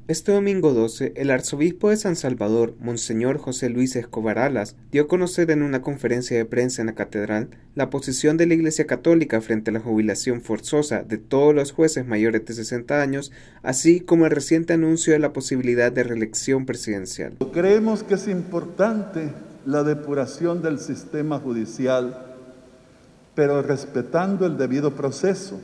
Este domingo 12, el arzobispo de San Salvador, Monseñor José Luis Escobar Alas, dio a conocer en una conferencia de prensa en la catedral la posición de la Iglesia Católica frente a la jubilación forzosa de todos los jueces mayores de 60 años, así como el reciente anuncio de la posibilidad de reelección presidencial. Creemos que es importante la depuración del sistema judicial, pero respetando el debido proceso.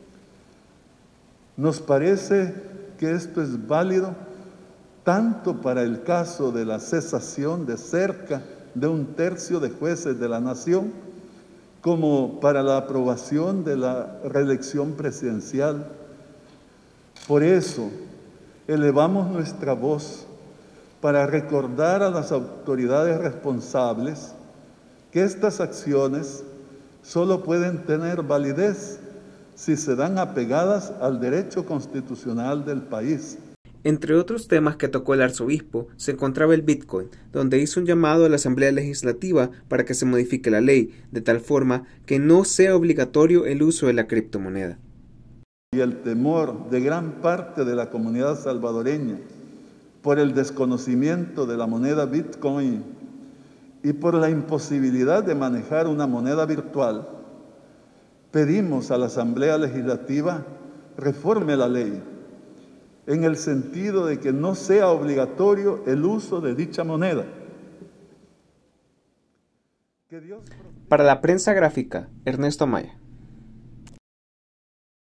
Nos parece que esto es válido tanto para el caso de la cesación de cerca de un tercio de jueces de la nación, como para la aprobación de la reelección presidencial. Por eso, elevamos nuestra voz para recordar a las autoridades responsables que estas acciones solo pueden tener validez si se dan apegadas al derecho constitucional del país. Entre otros temas que tocó el arzobispo se encontraba el Bitcoin, donde hizo un llamado a la Asamblea Legislativa para que se modifique la ley, de tal forma que no sea obligatorio el uso de la criptomoneda. Y el temor de gran parte de la comunidad salvadoreña por el desconocimiento de la moneda Bitcoin y por la imposibilidad de manejar una moneda virtual, pedimos a la Asamblea Legislativa reforme la ley en el sentido de que no sea obligatorio el uso de dicha moneda. Para la prensa gráfica, Ernesto Maya.